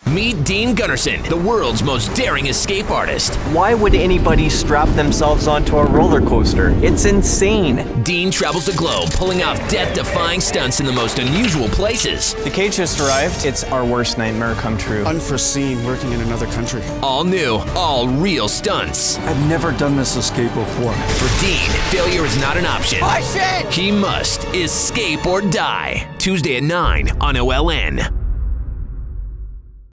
Meet Dean Gunnarsson, the world's most daring escape artist. Why would anybody strap themselves onto a roller coaster? It's insane. Dean travels the globe, pulling off death-defying stunts in the most unusual places. The cage just arrived. It's our worst nightmare come true. Unforeseen, working in another country. All new, all real stunts. I've never done this escape before. For Dean, failure is not an option. Oh, shit! He must escape or die. Tuesday at 9 on OLN.